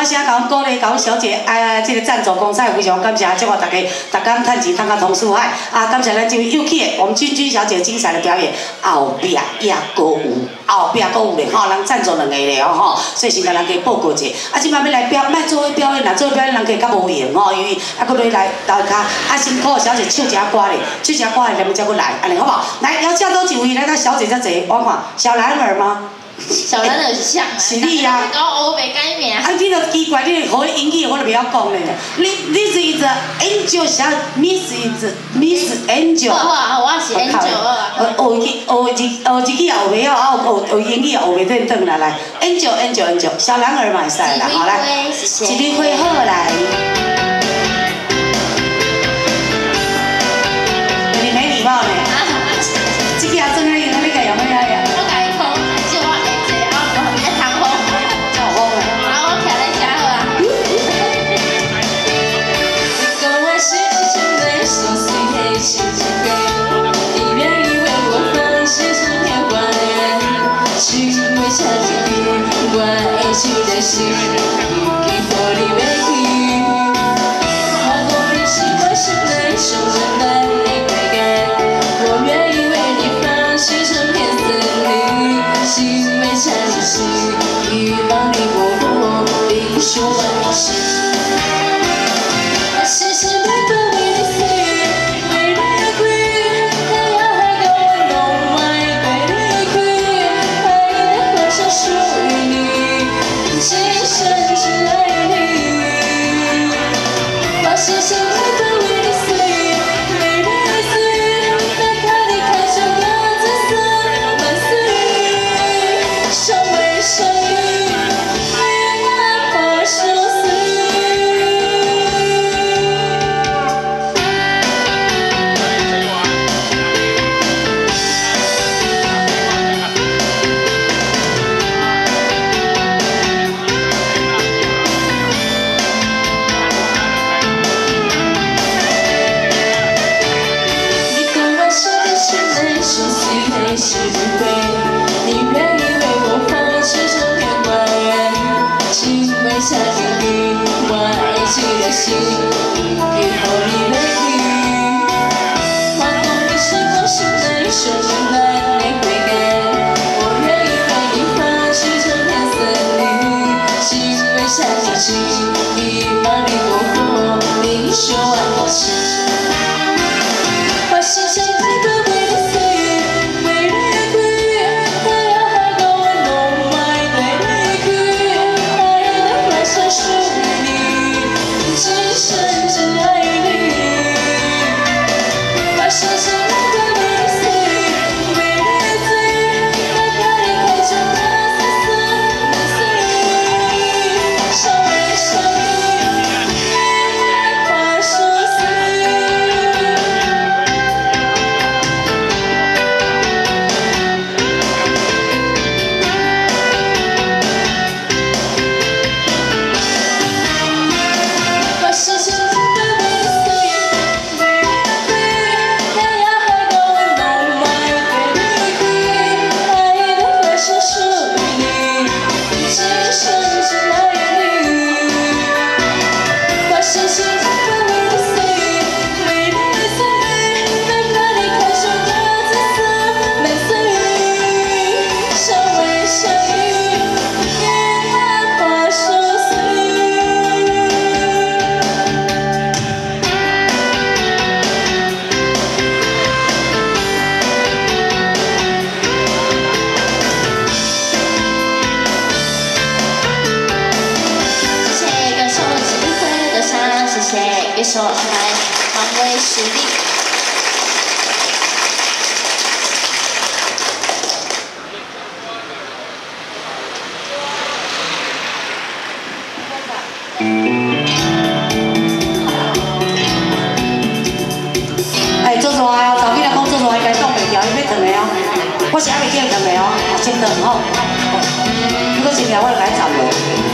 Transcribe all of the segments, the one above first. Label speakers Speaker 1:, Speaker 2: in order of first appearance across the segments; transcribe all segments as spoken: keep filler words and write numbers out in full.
Speaker 1: 声，甲阮鼓励，甲阮小姐哎，这个赞助公司非常感谢，祝福大家，大家趁钱趁到通四海。啊，感谢咱这位幼气的我们君君小姐精彩的表演，后壁也阁有，后壁阁有咧吼，人赞助两个咧哦吼，所以先甲人家报告者。啊，即摆要来表，莫做伙表演啦，做伙表演人家较无闲吼，因为啊，搁要来投卡，啊，辛苦小姐唱一下歌咧，唱一下歌咧，咱们才搁来，安尼好不好？来，邀请多几位来，咱小姐才坐，我看小男儿吗？
Speaker 2: 小男儿像，
Speaker 1: 是你啊！
Speaker 2: 我袂改名。啊，
Speaker 1: 你就奇怪，你学英语我都袂晓讲咧。你 This is Angel 小 Miss is Miss Angel。
Speaker 2: 好啊，我是 Angel 啊。
Speaker 1: 学语学字学字语也学袂晓，啊学学英语也学袂转转来来。Angel Angel Angel， 小男儿嘛会使啦，好来，一蕊花好来。你没礼貌呢。这个也真个用，你个用咩呀？
Speaker 2: 一首来防卫实力。
Speaker 1: 哎，做啥哦？后尾来讲做啥，该挡袂牢，伊要烫的哦。我是还袂记烫的哦，先烫吼。如果是条，我就来斩了。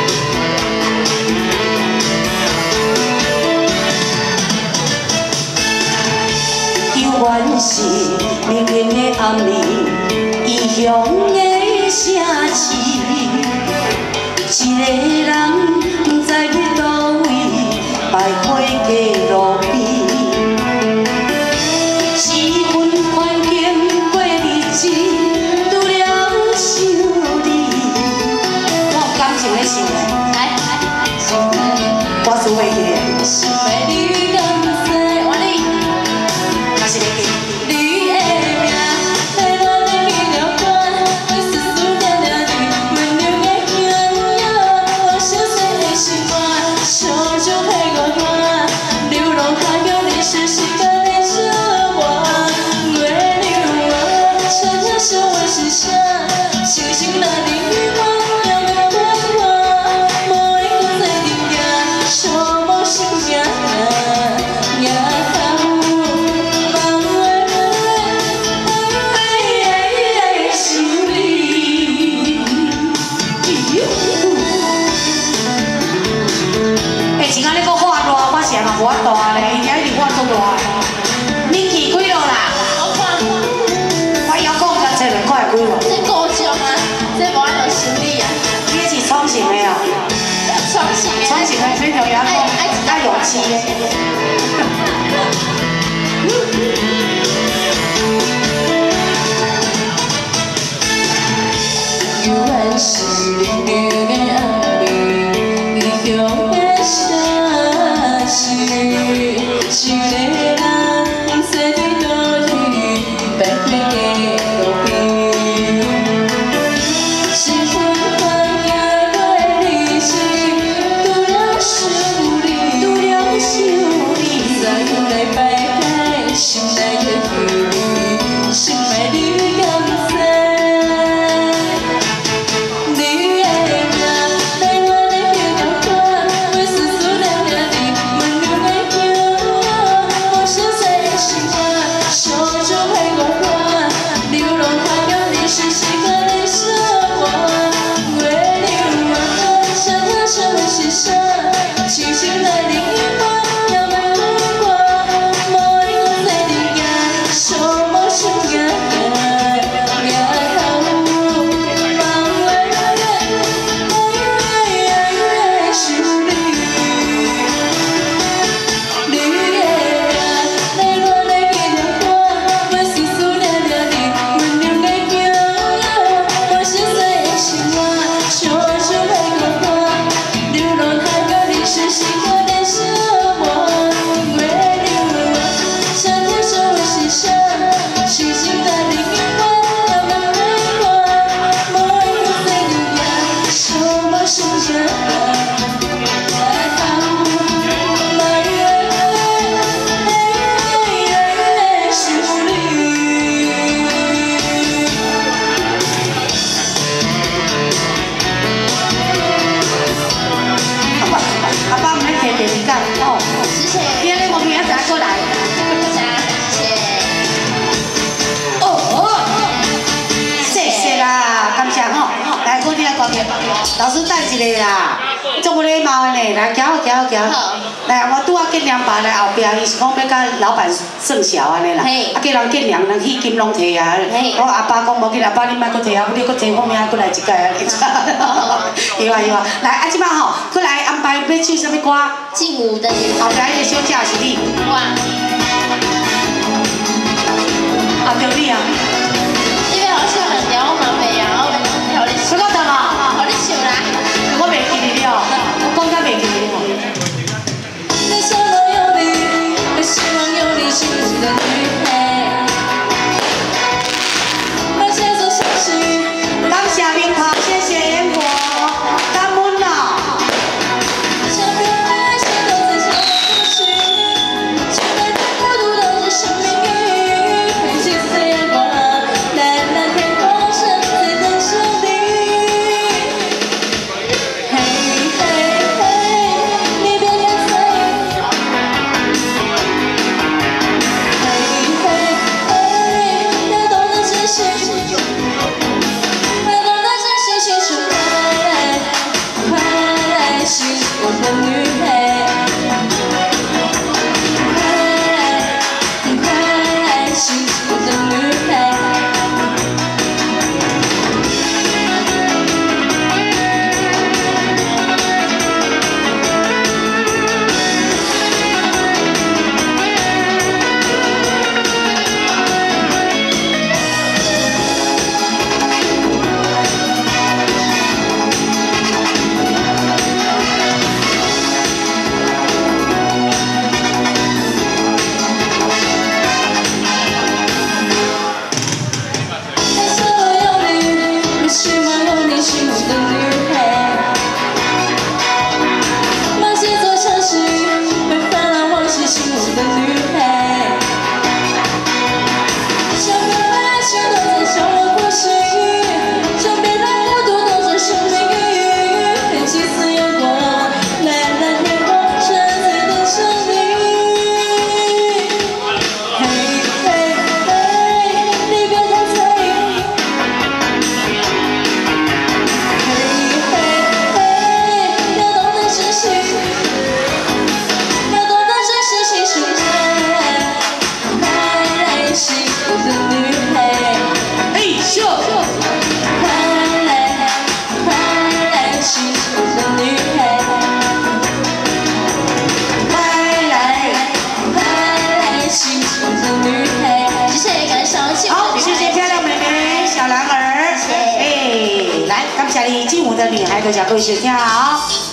Speaker 1: 原是命运的暗暝，异乡的城市，一个人咧想咧，
Speaker 2: 来来，
Speaker 1: 我输袂记咧，
Speaker 2: 是美丽甘蔗，我哩。
Speaker 1: 还是袂记。
Speaker 2: 你的名，在我的记条歌，我思思念念你，温柔的形容，我相信的心肝，手中陪我看，流浪海角你是时间的折磨，月流啊，沉下是我心上，星星那里雨光，遥遥的我，无一个在顶呀，手摸心呀呀。
Speaker 1: 前仔你搁画热，我是嘛无法度啊咧，伊今日画足热，年纪几落啦？
Speaker 2: 我看，
Speaker 1: 我遥控甲切两块几落？
Speaker 2: 这高中啊，这无按照心理啊，
Speaker 1: 你是创新的啊？
Speaker 2: 创新的，
Speaker 1: 创新的，所以就遥控爱勇气的。
Speaker 2: 有缘是流的爱侣，异乡的城市，一个人坐在路里，白白的路边，是缓缓行过日子，拄了想你，拄了想你，再来摆开心内的距离，心爱你甘蔗。星星在另一端，遥遥的我，无一个在顶呀，手摸手呀呀头，望我呀呀呀想你，你的名在我的记条歌，我思思念念你，温柔的形容，我现在的心啊，手中陪我看，流浪海角你是心肝的折磨，月流啊，闪电是我心上，星星在另一端，遥遥的我，无一个在顶呀，手摸手呀头，望呀呀想你。
Speaker 1: 阿爸唔免摕电视讲哦，
Speaker 2: 谢谢，
Speaker 1: 今日我明仔载过来。
Speaker 2: 谢谢。
Speaker 1: 哦，谢谢啦，感谢吼。来，我你来讲下，老师等一下啦，足无礼貌的呢。来，行好，行好，行好。来，我拄啊见娘爸来后壁，伊是讲要甲老板算小安尼啦。啊，叫人见娘，人迄金拢摕啊。我阿爸讲无紧，阿爸你莫搁摕啊，你搁摕我明仔搁来一届啊。有啊有啊，来啊，即摆吼，搁来安排要唱啥物歌？
Speaker 2: 劲舞的女
Speaker 1: 后壁迄个小姐是你。
Speaker 2: 哇，
Speaker 1: 啊，对你啊。
Speaker 2: 这边好像很聊嘛袂啊，我调你
Speaker 1: 出个得嘛？
Speaker 2: 好你唱啦。
Speaker 1: 我袂记得了，我讲甲袂记得了。
Speaker 2: 你想我有你，我希望有你是的女孩。把节奏相信。
Speaker 1: 感谢冰袍，谢谢烟火，感恩啦。
Speaker 2: 想不爱，谁都在想呼吸，只在孤独的这生命里，陪几次阳光。
Speaker 1: 女孩的脚步是跳。